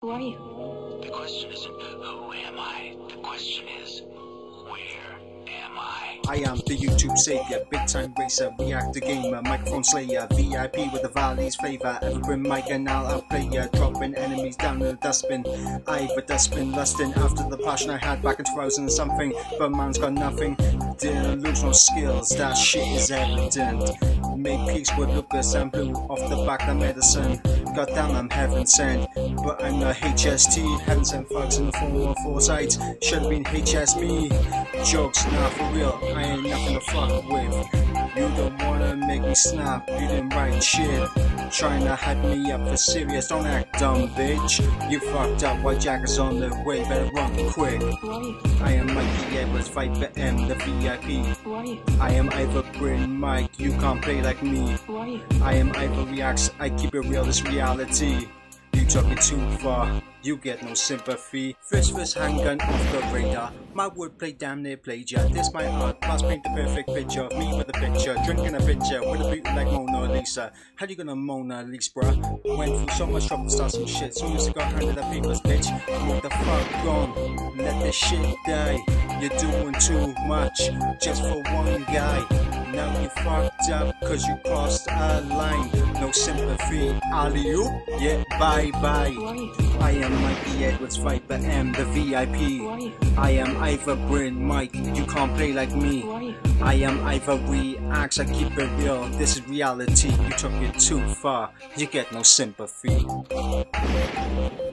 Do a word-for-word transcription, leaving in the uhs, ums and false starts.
Who are you? The question isn't who am I? The question is where am I? I am the YouTube savior, big time racer, reactor gamer, microphone slayer, V I P with the Valley's flavor. Ever bring mic and I'll outplay ya, dropping enemies down in the dustbin. Ivor dustbin, lusting after the passion I had back in two thousand and something. But man's got nothing, delusional skills, that shit is evident. Made peace with Lucas and blew off the back of medicine. Goddamn, I'm heaven sent, but I'm not H S T. Heaven sent fucks in the form of foresight. Should've been H S me. Jokes, nah, for real, I ain't nothing to fuck with. You don't wanna make me snap, you didn't write shit. Trying to hype me up for serious, don't act dumb, bitch. You fucked up while Jack is on the way, better run quick. Who are you? I am Mikey Edwards, Viper M, the V I P. Who are you? I am Ivor Brin Mike, you can't play like me. Who are you? I am Ivor Reacts, I keep it real, it's reality. You took it too far, you get no sympathy. First first handgun off the radar. My wordplay damn near played ya. This my art, plus paint the perfect picture of me with a picture, drinking a picture with a beauty like Mona Lisa. How you gonna Mona Lisa, bruh? Went through so much trouble to start some shit. Soon as it got handed up papers, bitch, what the fuck gone? Let this shit die. You're doing too much just for one guy. Now you fucked up cause you crossed a line. No sympathy, alley-oop, yeah, bye bye. Who are you? I am Mikey Edwards, Viper M, the V I P. Who are you? I am Ivor Brin Mike, you can't play like me. Who are you? I am Ivor Reacts, I keep it real, this is reality. You took it too far, you get no sympathy.